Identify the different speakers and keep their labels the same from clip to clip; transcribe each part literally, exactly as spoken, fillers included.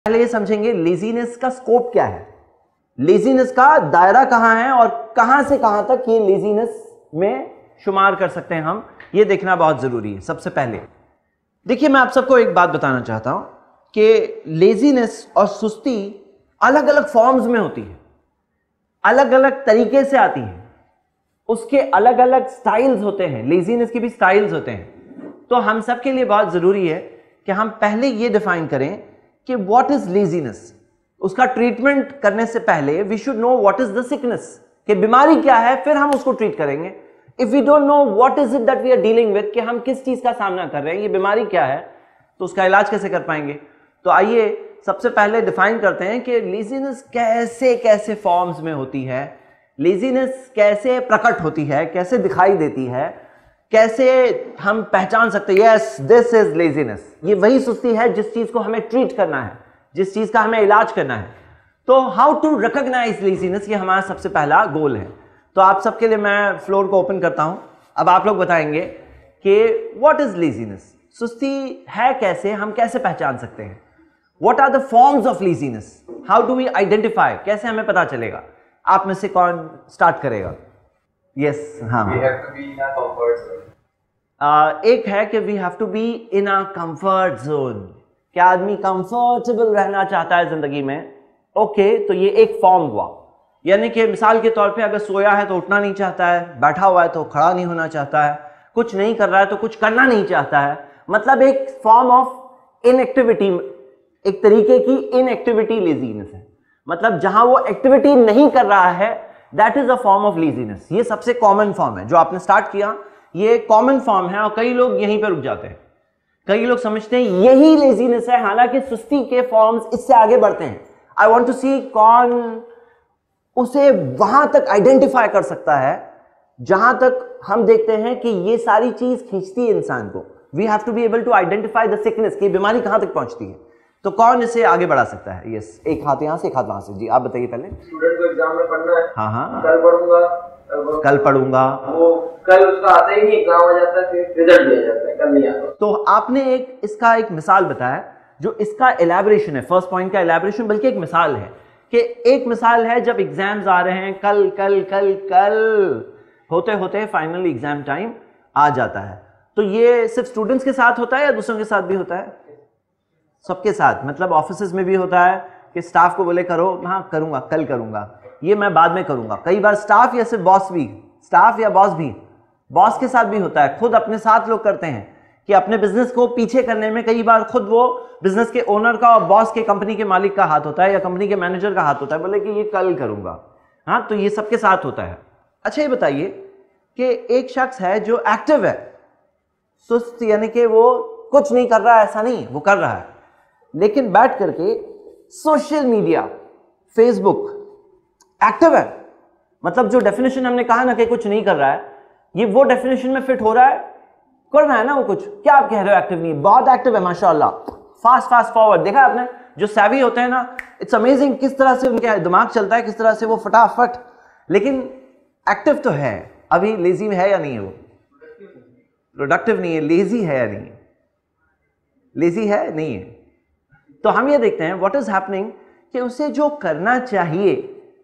Speaker 1: पहले ये समझेंगे लेजीनेस का स्कोप क्या है, लेजीनेस का दायरा कहां है और कहां से कहां तक ये लेजीनेस में शुमार कर सकते हैं हम, ये देखना बहुत जरूरी है। सबसे पहले देखिए, मैं आप सबको एक बात बताना चाहता हूं कि लेजीनेस और सुस्ती अलग अलग फॉर्म्स में होती है, अलग अलग तरीके से आती है, उसके अलग अलग स्टाइल्स होते हैं, लेजीनेस के भी स्टाइल्स होते हैं। तो हम सब के लिए बहुत जरूरी है कि हम पहले ये डिफाइन करें कि व्हाट इज लेजीनेस। उसका ट्रीटमेंट करने से पहले we should know what is the sickness, कि बीमारी क्या है, फिर हम उसको ट्रीट करेंगे। If we don't know what is it that we are dealing with, कि हम किस चीज का सामना कर रहे हैं, ये बीमारी क्या है, तो उसका इलाज कैसे कर पाएंगे। तो आइए सबसे पहले डिफाइन करते हैं कि लेजीनेस कैसे कैसे फॉर्म्स में होती है, लेजीनेस कैसे प्रकट होती है, कैसे दिखाई देती है, कैसे हम पहचान सकते हैं यस दिस इज लेजीनेस। ये वही सुस्ती है जिस चीज को हमें ट्रीट करना है, जिस चीज का हमें इलाज करना है। तो हाउ टू रिकॉग्नाइज लेजीनेस, ये हमारा सबसे पहला गोल है। तो आप सबके लिए मैं फ्लोर को ओपन करता हूं। अब आप लोग बताएंगे कि व्हाट इज लेजीनेस, सुस्ती है कैसे, हम कैसे पहचान सकते हैं। What are the forms of laziness, how do we identify, कैसे हमें पता चलेगा। आप में से कौन स्टार्ट करेगा। यस yes, हाँ
Speaker 2: we have to be in our comfort zone.
Speaker 1: uh, एक है कि we have to be in a comfort zone. क्या आदमी कंफर्टेबल रहना चाहता है जिंदगी में। ओके okay, तो ये एक फॉर्म हुआ, यानी कि मिसाल के तौर पे अगर सोया है तो उठना नहीं चाहता है, बैठा हुआ है तो खड़ा नहीं होना चाहता है, कुछ नहीं कर रहा है तो कुछ करना नहीं चाहता है। मतलब एक फॉर्म ऑफ इनएक्टिविटी, एक तरीके की इनएक्टिविटी लेजीनेस है। मतलब जहां वो एक्टिविटी नहीं कर रहा है, that is a form of laziness. ये सबसे कॉमन फॉर्म है जो आपने स्टार्ट किया, ये कॉमन फॉर्म है और कई लोग यहीं पर रुक जाते हैं। कई लोग समझते हैं यही लेजीनेस है, हालांकि सुस्ती के फॉर्म्स इससे आगे बढ़ते हैं। आई वांट टू सी कौन उसे वहां तक आइडेंटिफाई कर सकता है जहां तक हम देखते हैं कि ये सारी चीज खींचती है इंसान को। We have to be able to identify the sickness, की बीमारी कहां तक पहुंचती है। तो कौन इसे आगे बढ़ा सकता है। Yes yes. एक हाथ यहां से, एक हाथ वहां से। जी आप बताइए पहले।
Speaker 2: स्टूडेंट को एग्जाम में पढ़ना है,
Speaker 1: हाँ हाँ
Speaker 2: कल पढ़ूंगा
Speaker 1: कल पढ़ूंगा,
Speaker 2: वो कल उसका आता ही नहीं, एग्जाम हो जाता है, फिर रिजल्ट भी आ जाता है, कल नहीं आता।
Speaker 1: तो आपने एक इसका एक मिसाल बताया जो इसका एलैबोरेशन है, फर्स्ट पॉइंट का एलैबोरेशन, बल्कि एक मिसाल है कि एक मिसाल है जब एग्जाम्स आ रहे हैं, कल कल कल कल होते होते फाइनल एग्जाम टाइम आ जाता है। तो ये सिर्फ स्टूडेंट्स के साथ होता है या दूसरों के साथ भी होता है। सबके साथ, मतलब ऑफिस में भी होता है कि स्टाफ को बोले करो, हाँ करूंगा, कल करूंगा, ये मैं बाद में करूंगा। कई बार स्टाफ या सिर्फ बॉस भी, स्टाफ या बॉस भी, बॉस के साथ भी होता है। खुद अपने साथ लोग करते हैं कि अपने बिजनेस को पीछे करने में कई बार खुद वो बिजनेस के ओनर का और बॉस के, कंपनी के मालिक का हाथ होता है या कंपनी के मैनेजर का हाथ होता है, बोले कि ये कल करूंगा। हाँ, तो ये सबके साथ होता है। अच्छा ये बताइए कि एक शख्स है जो एक्टिव है, सुस्त यानी कि वो कुछ नहीं कर रहा है, ऐसा नहीं, वो कर रहा है, लेकिन बैठ करके सोशल मीडिया, फेसबुक एक्टिव है। मतलब जो डेफिनेशन हमने कहा ना कि कुछ नहीं कर रहा है, ये वो डेफिनेशन में फिट हो रहा है, कर रहा है ना वो कुछ। क्या आप कह रहे हो एक्टिव नहीं, बहुत एक्टिव है माशाल्लाह, फास्ट फास्ट फॉरवर्ड। देखा आपने, जो सैवी होते हैं ना, इट्स अमेजिंग किस तरह से उनके दिमाग चलता है, किस तरह से वो फटाफट, लेकिन एक्टिव तो है। अभी लेजी है या नहीं है, वो प्रोडक्टिव नहीं है, लेजी है या नहीं है, लेजी है नहीं है। तो हम ये देखते हैं व्हाट इज हैपनिंग कि उसे जो करना चाहिए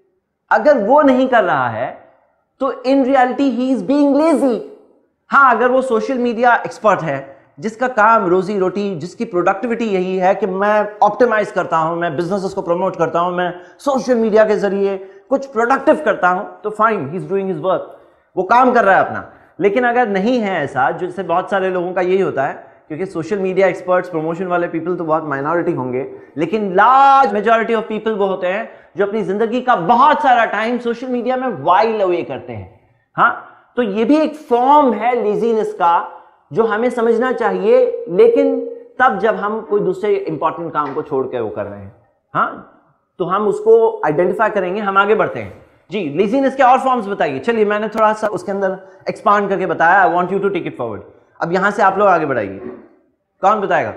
Speaker 1: अगर वो नहीं कर रहा है तो in reality he is being lazy. हाँ, अगर वो सोशल मीडिया एक्सपर्ट है, जिसका काम रोजी रोटी, जिसकी प्रोडक्टिविटी यही है कि मैं ऑप्टिमाइज करता हूं, मैं बिजनेस को प्रमोट करता हूं, मैं सोशल मीडिया के जरिए कुछ प्रोडक्टिव करता हूं, तो fine, he is doing his work, वो काम कर रहा है अपना। लेकिन अगर नहीं है ऐसा, जैसे बहुत सारे लोगों का यही होता है, क्योंकि सोशल मीडिया एक्सपर्ट्स, प्रमोशन वाले पीपल तो बहुत माइनॉरिटी होंगे, लेकिन लार्ज मेजॉरिटी ऑफ पीपल वो होते हैं जो अपनी जिंदगी का बहुत सारा टाइम सोशल मीडिया में वाइल अवे करते हैं। हाँ, तो ये भी एक फॉर्म है लेजीनेस का जो हमें समझना चाहिए, लेकिन तब जब हम कोई दूसरे इंपॉर्टेंट काम को छोड़ के वो कर रहे हैं। हाँ, तो हम उसको आइडेंटिफाई करेंगे, हम आगे बढ़ते हैं। जी, लेजीनेस के और फॉर्म्स बताइए। चलिए, मैंने थोड़ा सा उसके अंदर एक्सपांड करके बताया, I want you to take it forward. अब यहां से आप लोग आगे बढ़ाइए, कौन बताएगा।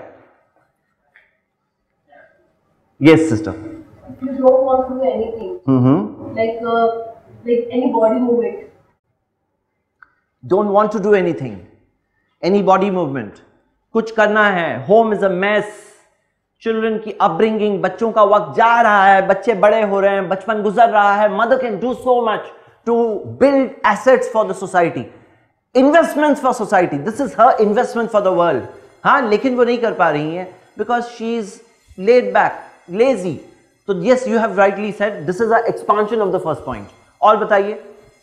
Speaker 1: Yes sister.
Speaker 3: You don't want to do anything,
Speaker 1: mm-hmm.
Speaker 3: like uh, like any body movement.
Speaker 1: Don't want to do anything, any body movement. कुछ करना है, home is a mess, children की अपब्रिंगिंग, बच्चों का वक्त जा रहा है, बच्चे बड़े हो रहे हैं, बचपन गुजर रहा है, mother can do so much to build assets for the society, investments for society, this is her investment for the world. हाँ, लेकिन वो नहीं कर पा रही है because she is laid back, lazy. तो yes, you have rightly said this is a expansion of the first point. और बताइए,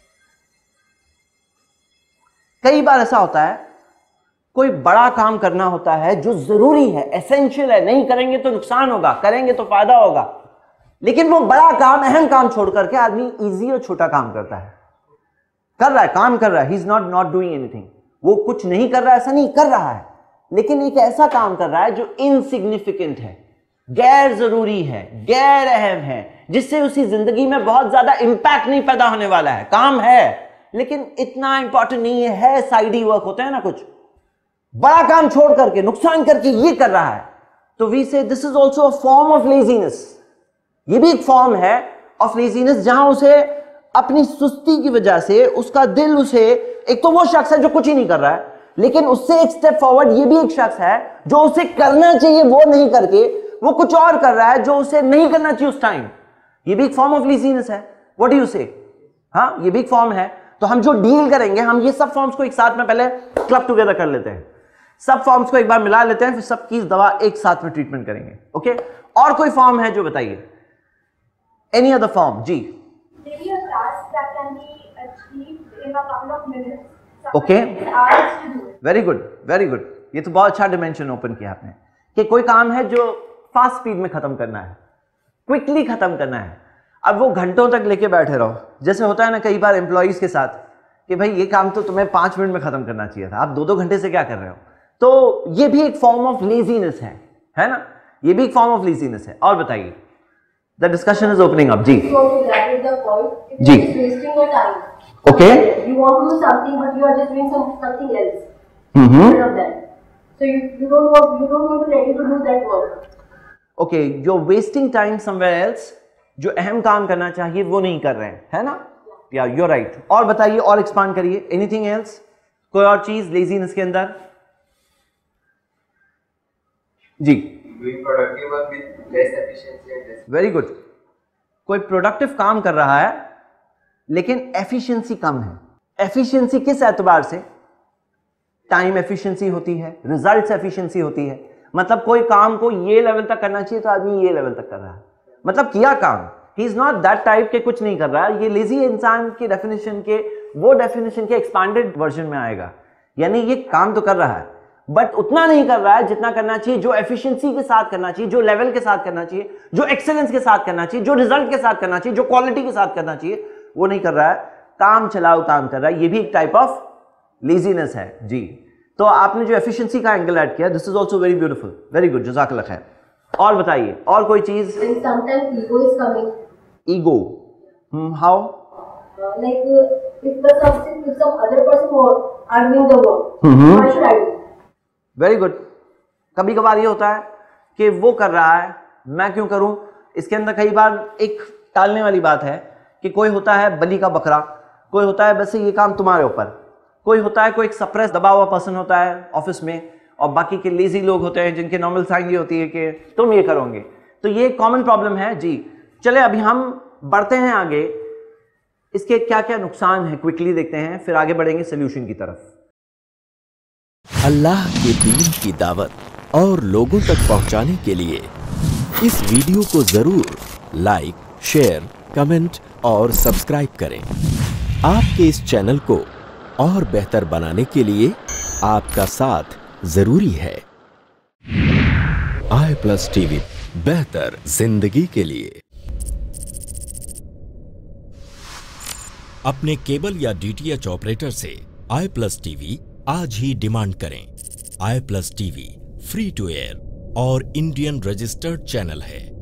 Speaker 1: कई बार ऐसा होता है कोई बड़ा काम करना होता है जो जरूरी है, एसेंशियल है, नहीं करेंगे तो नुकसान होगा, करेंगे तो फायदा होगा, लेकिन वो बड़ा काम, अहम काम छोड़ करके आदमी इजी और छोटा काम करता है। कर रहा है, काम कर रहा है, he is not not doing anything, वो कुछ नहीं कर रहा है, ऐसा नहीं कर रहा है, लेकिन एक ऐसा काम कर रहा है जो इनसिग्निफिकेंट है, गैर जरूरी है, गैर अहम है, जिससे उसकी जिंदगी में बहुत ज्यादा इंपैक्ट नहीं पैदा होने वाला है। काम है लेकिन इतना इंपॉर्टेंट नहीं है, है साइडी वर्क होते हैं ना, कुछ बड़ा काम छोड़ करके, नुकसान करके ये कर रहा है, तो we say this is also a form of laziness. ये भी एक फॉर्म है ऑफ लेजीनेस, जहां उसे अपनी सुस्ती की वजह से उसका दिल उसे, एक तो वो शख्स है जो कुछ ही नहीं कर रहा है, लेकिन उससे एक स्टेप फॉरवर्ड ये भी एक शख्स है जो उसे करना चाहिए वो नहीं करके वो कुछ और कर रहा है जो उसे नहीं करना चाहिए उस टाइम। ये भी एक फॉर्म ऑफ लेजीनेस है। What do you say? हाँ, ये भी एक फॉर्म है। तो हम जो डील करेंगे, हम ये सब फॉर्म्स को एक साथ में पहले क्लब टुगेदर कर लेते हैं, सब फॉर्म्स को एक बार मिला लेते हैं, फिर सबकी दवा एक साथ में ट्रीटमेंट करेंगे। ओके, और कोई फॉर्म है जो बताइए? Any other form? जी, okay, very good, very good. ये तो बहुत अच्छा डिमेंशन ओपन किया आपने कि कोई काम है जो फास्ट स्पीड में खत्म करना है, क्विकली खत्म करना है। अब वो घंटों तक लेके बैठे रहो, जैसे होता है ना कई बार एम्प्लॉइज के साथ कि भाई ये काम तो तुम्हें पांच मिनट में खत्म करना चाहिए था, आप दो दो घंटे से क्या कर रहे हो। तो ये भी एक फॉर्म ऑफ लेजीनेस है, है ना? ये भी एक फॉर्म ऑफ लेजीनेस है। और बताइए, the discussion is opening up. जी जी, okay,
Speaker 3: you want to do something but you are just doing some something else
Speaker 1: mm-hmm.
Speaker 3: instead of that, so you you don't want you don't want to ready to do that work.
Speaker 1: Okay, you're wasting time somewhere else, जो अहम काम करना चाहिए वो नहीं कर रहे हैं, है ना? या यू आर राइट। और बताइए, और एक्सपांड करिए, एनीथिंग एल्स, कोई और चीज लेजीनेस के अंदर? जी,
Speaker 2: doing productive work with less efficiency and less.
Speaker 1: Very good. कोई प्रोडक्टिव काम कर रहा है लेकिन एफिशिएंसी कम है। एफिशिएंसी किस एतबार से? टाइम एफिशिएंसी होती है, रिजल्ट्स एफिशिएंसी होती है। मतलब कोई काम को ये लेवल तक करना चाहिए तो आदमी ये लेवल तक कर रहा है, मतलब किया काम। He is not that type के कुछ नहीं कर रहा है। ये लेजी इंसान की डेफिनेशन के, वो डेफिनेशन के एक्सपांडेड वर्जन में आएगा, यानी ये काम तो कर रहा है बट उतना नहीं कर रहा है जितना करना चाहिए, जो एफिशिएंसी के साथ करना चाहिए, जो लेवल के साथ करना चाहिए, जो एक्सेलेंस के साथ करना चाहिए, जो रिजल्ट के साथ करना चाहिए, जो क्वालिटी के साथ करना चाहिए, वो नहीं कर रहा है। काम चलाओ काम कर रहा है। ये भी एक टाइप ऑफ लेजीनेस है। जी, तो आपने जो एफिशिएंसी का एंगल ऐड किया, this is also very beautiful, very good, जज़ाकल्लाह खैर। और बताइए, और कोई चीज?
Speaker 3: Sometimes ego is coming.
Speaker 1: Ego, how?
Speaker 3: Uh, like uh, if the something if some other person work, are doing the work,
Speaker 1: Mhm.
Speaker 3: why should I do?
Speaker 1: Very good. कभी कभार ये होता है कि वो कर रहा है, मैं क्यों करूं? इसके अंदर कई बार एक टालने वाली बात है कि कोई होता है बलि का बकरा, कोई होता है बस ये काम तुम्हारे ऊपर, कोई होता है कोई एक सप्रेस दबा हुआ पर्सन होता है ऑफिस में, और बाकी के लेजी लोग होते हैं जिनके नॉर्मल साइन ये होती है कि तुम ये करोगे। तो ये कॉमन प्रॉब्लम है। जी, चले अभी हम बढ़ते हैं आगे, इसके क्या क्या नुकसान है क्विकली देखते हैं, फिर आगे बढ़ेंगे सोल्यूशन की तरफ।
Speaker 4: अल्लाह के दीन की दावत और लोगों तक पहुंचाने के लिए इस वीडियो को जरूर लाइक, शेयर, कमेंट और सब्सक्राइब करें। आपके इस चैनल को और बेहतर बनाने के लिए आपका साथ जरूरी है। आई प्लस टीवी, बेहतर जिंदगी के लिए। अपने केबल या डीटीएच ऑपरेटर से आई प्लस टीवी आज ही डिमांड करें। I plus TV free to air और इंडियन रजिस्टर्ड चैनल है।